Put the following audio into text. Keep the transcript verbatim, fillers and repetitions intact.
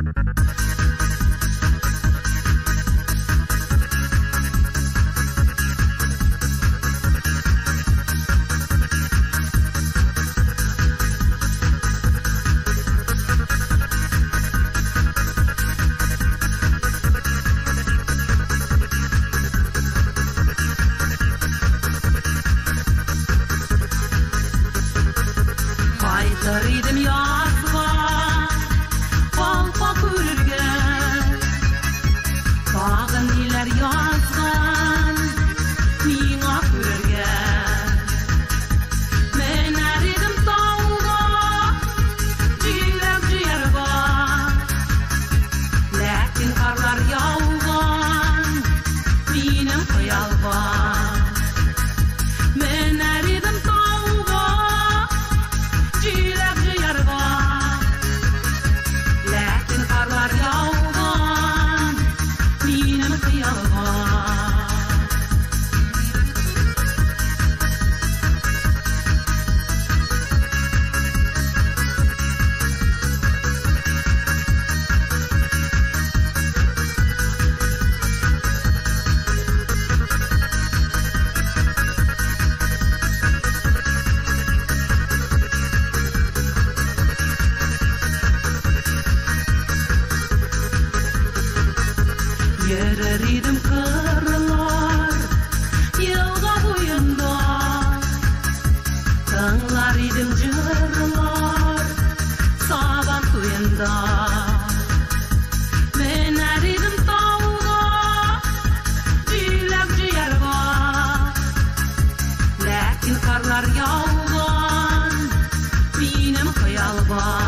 Ridim yazga, kalpa kürge, dağın iler yazgan, miňa kürge. Men eridim tauga, jilek jiyerga, lekin karlar yaugan, minim hyalga. Men eridim tauga, jilek jiyerga, lekin karlar yaugan, minim hyalga. Yeridim kırlar, yılga boyunda, tığlar idim jırlar, saban tuyunda. Men eridim tauga, jilek jiyerga, lekin karlar yaugan, minim hyalga.